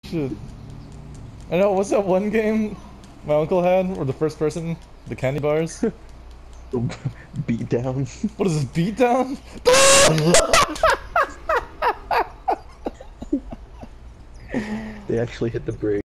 Shit. I know, what's that one game my uncle had where the first person, the candy bars? Beat down. What is this, beatdown? They actually hit the brakes.